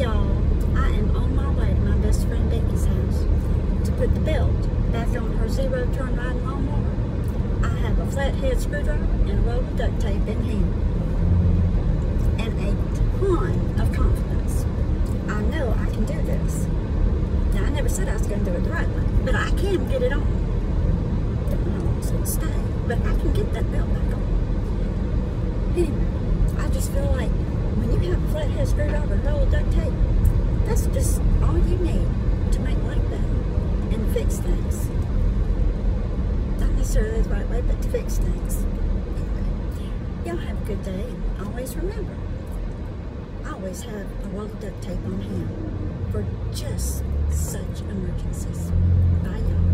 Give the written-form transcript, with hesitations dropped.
y'all, I am on my way to my best friend Becky's house to put the belt back on her zero-turn riding lawnmower. I have a flathead screwdriver and a roll of duct tape in hand. And a ton of confidence. I know I can do this. Now, I never said I was going to do it the right way, but I can get it on. Don't know how long it's going to stay, but I can get that belt back on. Anyway, I just feel like when you have a flathead screwdriver and a roll of duct tape, that's just all you need to make life better and fix things. Not necessarily the right way, but to fix things. Anyway, y'all have a good day, and always remember, I always have a roll of duct tape on hand for just such emergencies. Bye, y'all.